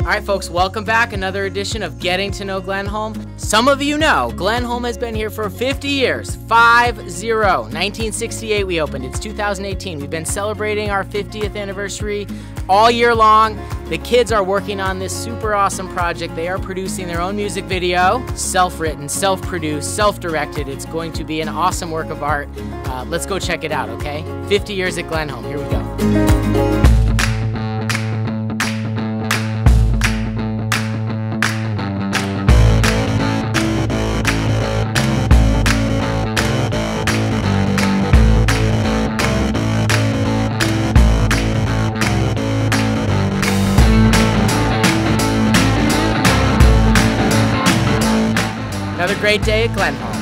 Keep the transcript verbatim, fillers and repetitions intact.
All right, folks, welcome back. Another edition of Getting to Know Glenholme. Some of you know Glenholme has been here for fifty years. Five zero. nineteen sixty-eight we opened. It's two thousand eighteen. We've been celebrating our fiftieth anniversary all year long. The kids are working on this super awesome project. They are producing their own music video, self-written, self-produced, self-directed. It's going to be an awesome work of art. Uh, let's go check it out, okay? fifty years at Glenholme. Here we go. Another great day at Glenholme.